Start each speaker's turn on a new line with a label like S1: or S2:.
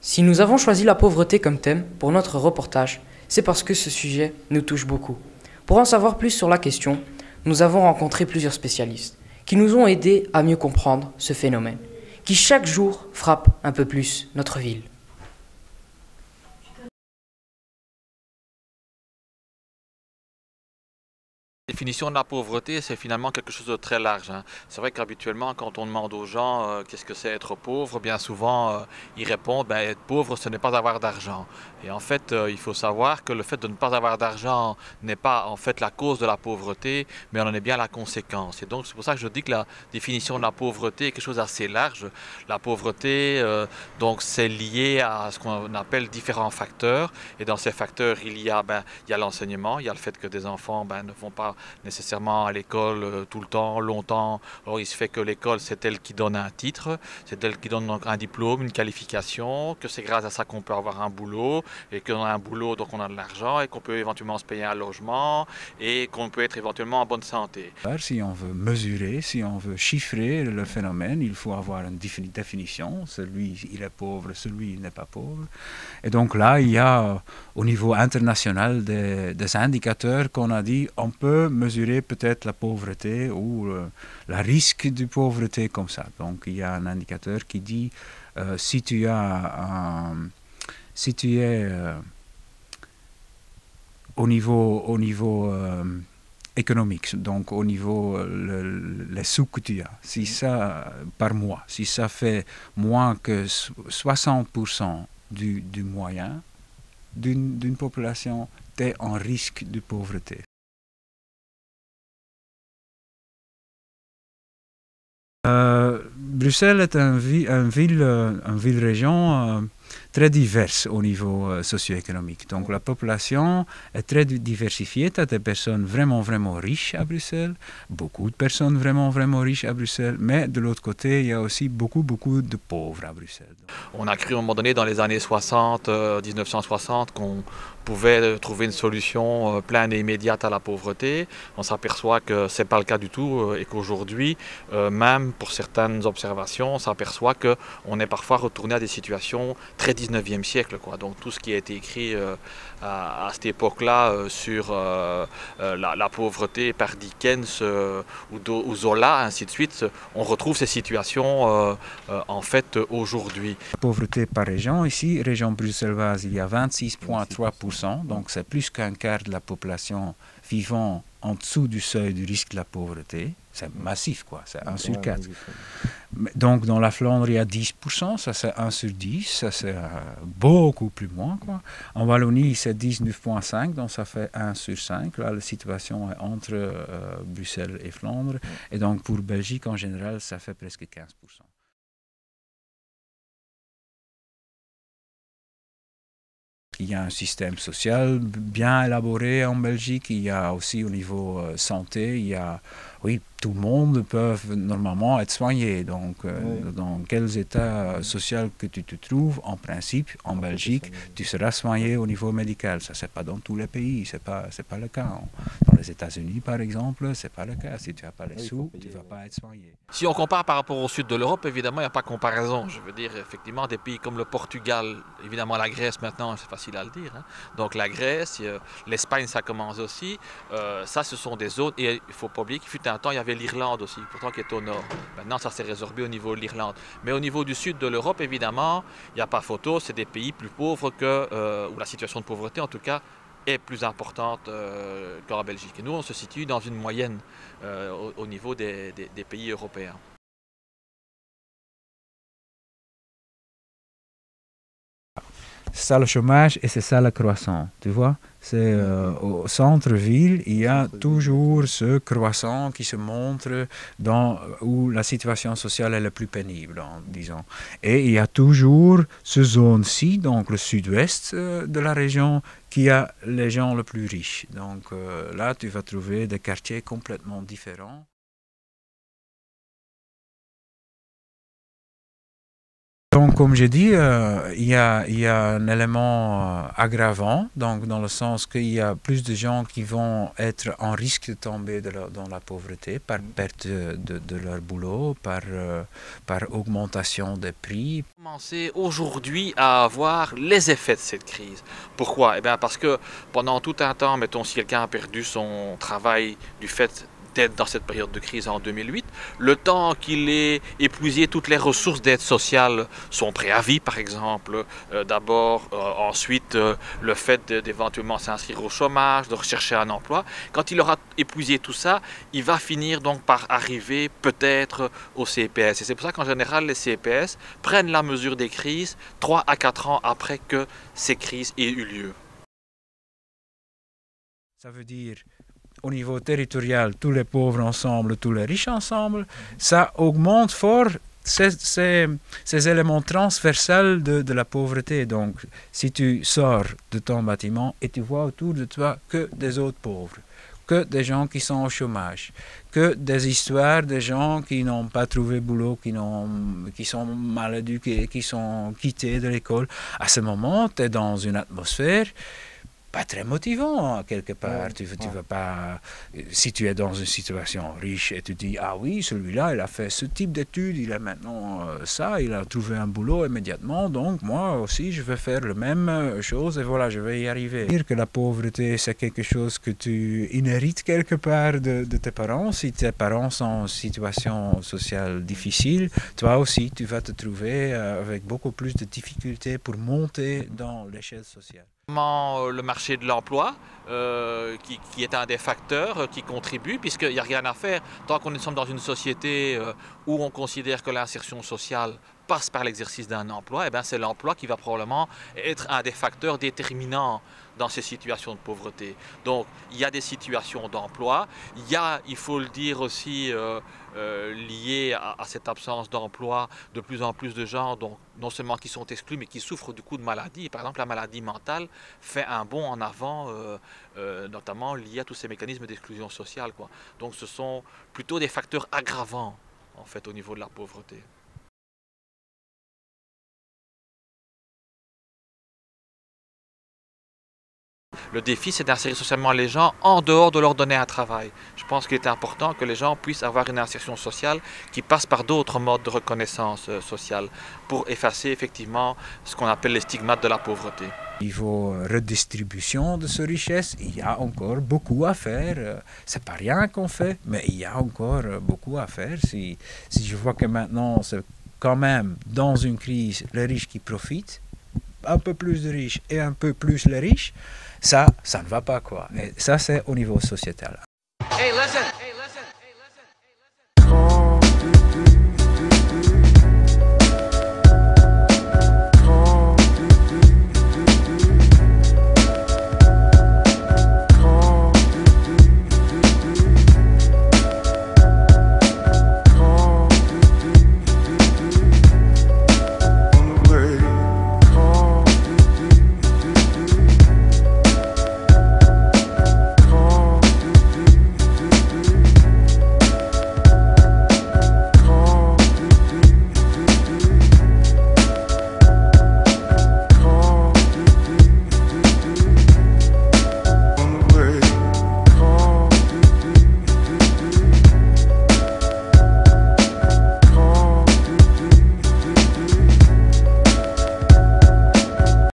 S1: Si nous avons choisi la pauvreté comme thème pour notre reportage, c'est parce que ce sujet nous touche beaucoup. Pour en savoir plus sur la question, nous avons rencontré plusieurs spécialistes qui nous ont aidés à mieux comprendre ce phénomène, qui chaque jour frappe un peu plus notre ville.
S2: La définition de la pauvreté, c'est finalement quelque chose de très large, hein. C'est vrai qu'habituellement, quand on demande aux gens qu'est-ce que c'est être pauvre, bien souvent ils répondent ben, être pauvre, ce n'est pas avoir d'argent. Et en fait, il faut savoir que le fait de ne pas avoir d'argent n'est pas en fait la cause de la pauvreté, mais on en est bien la conséquence. Et donc, c'est pour ça que je dis que la définition de la pauvreté est quelque chose d'assez large. La pauvreté, donc, c'est lié à ce qu'on appelle différents facteurs. Et dans ces facteurs, il y a l'enseignement, il y a le fait que des enfants ne vont pas nécessairement à l'école tout le temps, longtemps. Alors il se fait que l'école, c'est elle qui donne un titre, c'est elle qui donne donc un diplôme, une qualification, que c'est grâce à ça qu'on peut avoir un boulot, et qu'on a un boulot, donc on a de l'argent, et qu'on peut éventuellement se payer un logement, et qu'on peut être éventuellement en bonne santé.
S3: Si on veut mesurer, si on veut chiffrer le phénomène, il faut avoir une définition. Celui, il est pauvre, celui, il n'est pas pauvre. Et donc là, il y a au niveau international des indicateurs qu'on a dit, on peut mesurer peut-être la pauvreté ou le risque de pauvreté comme ça. Donc il y a un indicateur qui dit, si tu as si tu es au niveau économique, donc au niveau les sous que tu as, si ça par mois, si ça fait moins que 60% du moyen d'une population, tu es en risque de pauvreté. Bruxelles est une ville-région très diverse au niveau socio-économique. Donc la population est très diversifiée. Tu as des personnes vraiment, vraiment riches à Bruxelles, beaucoup de personnes vraiment, vraiment riches à Bruxelles, mais de l'autre côté, il y a aussi beaucoup, beaucoup de pauvres à Bruxelles.
S2: On a cru à un moment donné dans les années 60, 1960, qu'on pouvait trouver une solution pleine et immédiate à la pauvreté. On s'aperçoit que ce n'est pas le cas du tout et qu'aujourd'hui, même pour certaines observations, on s'aperçoit qu'on est parfois retourné à des situations très 19e siècle, quoi. Donc tout ce qui a été écrit à cette époque-là sur la pauvreté par Dickens ou Zola, ainsi de suite, on retrouve ces situations en fait aujourd'hui.
S3: Pauvreté par région, ici, région bruxelloise, il y a 26,3%, donc c'est plus qu'un quart de la population vivant en dessous du seuil du risque de la pauvreté. C'est massif, quoi, c'est 1 sur 4. Donc dans la Flandre, il y a 10%, ça c'est 1 sur 10, ça c'est beaucoup plus moins, quoi. En Wallonie, c'est 19,5, donc ça fait 1 sur 5. Là, la situation est entre Bruxelles et Flandre. Et donc pour Belgique, en général, ça fait presque 15%. Il y a un système social bien élaboré en Belgique. Il y a aussi au niveau santé, il y a, oui, tout le monde peut normalement être soigné. Donc, dans quels états social que tu te trouves, en principe, en Belgique, tu seras soigné au niveau médical. Ça, c'est pas dans tous les pays, c'est pas le cas. Dans les États-Unis, par exemple, c'est pas le cas. Si tu n'as pas les sous, tu vas pas être soigné.
S2: Si on compare par rapport au sud de l'Europe, évidemment, il n'y a pas comparaison. Je veux dire, effectivement, des pays comme le Portugal, évidemment la Grèce maintenant, c'est facile à le dire, hein. Donc la Grèce, l'Espagne, ça commence aussi. Ça, ce sont des zones. Et il ne faut pas oublier qu'il fut un temps, il y avait l'Irlande aussi, pourtant qui est au nord. Maintenant, ça s'est résorbé au niveau de l'Irlande. Mais au niveau du sud de l'Europe, évidemment, il n'y a pas photo, c'est des pays plus pauvres où la situation de pauvreté, en tout cas, est plus importante qu'en Belgique. Et nous, on se situe dans une moyenne au niveau des pays européens.
S3: C'est ça le chômage et c'est ça la croissance, tu vois. C'est au centre-ville, il y a toujours ce croissant qui se montre où la situation sociale est la plus pénible, disons. Et il y a toujours ce zone-ci, donc le sud-ouest de la région, qui a les gens les plus riches. Donc là, tu vas trouver des quartiers complètement différents. Donc, comme j'ai dit, il y a un élément aggravant, donc dans le sens qu'il y a plus de gens qui vont être en risque de tomber dans la pauvreté par perte de leur boulot, par augmentation des prix.
S2: Commencer aujourd'hui à avoir les effets de cette crise. Pourquoi? Eh bien parce que pendant tout un temps, mettons si quelqu'un a perdu son travail du fait d'être dans cette période de crise en 2008, le temps qu'il ait épuisé toutes les ressources d'aide sociale, son préavis par exemple, ensuite le fait d'éventuellement s'inscrire au chômage, de rechercher un emploi, quand il aura épuisé tout ça, il va finir donc par arriver peut-être au CPS. Et c'est pour ça qu'en général les CPS prennent la mesure des crises 3 à 4 ans après que ces crises aient eu lieu.
S3: Ça veut dire au niveau territorial, tous les pauvres ensemble, tous les riches ensemble, ça augmente fort ces éléments transversals de la pauvreté. Donc, si tu sors de ton bâtiment et tu vois autour de toi que des autres pauvres, que des gens qui sont au chômage, que des histoires de gens qui n'ont pas trouvé boulot, qui sont mal éduqués, qui sont quittés de l'école, à ce moment, tu es dans une atmosphère pas très motivant quelque part. Tu vas pas, si tu es dans une situation riche et tu dis ah oui, celui-là il a fait ce type d'études, il a maintenant ça, il a trouvé un boulot immédiatement, donc moi aussi je vais faire la même chose et voilà, je vais y arriver. Dire que la pauvreté c'est quelque chose que tu inhérites quelque part de tes parents. Si tes parents sont en situation sociale difficile, toi aussi tu vas te trouver avec beaucoup plus de difficultés pour monter dans l'échelle sociale.
S2: Le marché de l'emploi, qui est un des facteurs qui contribue, puisqu'il n'y a rien à faire. Tant qu'on sommes dans une société où on considère que l'insertion sociale passe par l'exercice d'un emploi, eh bien c'est l'emploi qui va probablement être un des facteurs déterminants dans ces situations de pauvreté. Donc il y a des situations d'emploi, il faut le dire aussi, lié à cette absence d'emploi, de plus en plus de gens, donc, non seulement qui sont exclus, mais qui souffrent du coup de maladies. Par exemple, la maladie mentale fait un bond en avant, notamment lié à tous ces mécanismes d'exclusion sociale, quoi. Donc ce sont plutôt des facteurs aggravants en fait au niveau de la pauvreté. Le défi, c'est d'insérer socialement les gens en dehors de leur donner un travail. Je pense qu'il est important que les gens puissent avoir une insertion sociale qui passe par d'autres modes de reconnaissance sociale pour effacer effectivement ce qu'on appelle les stigmates de la pauvreté.
S3: Au niveau redistribution de ces richesses, il y a encore beaucoup à faire. C'est pas rien qu'on fait, mais il y a encore beaucoup à faire. Si je vois que maintenant, c'est quand même dans une crise, les riches qui profitent, un peu plus de riches et un peu plus les riches, ça ne va pas quoi. Et ça, c'est au niveau sociétal.
S4: Hey, listen.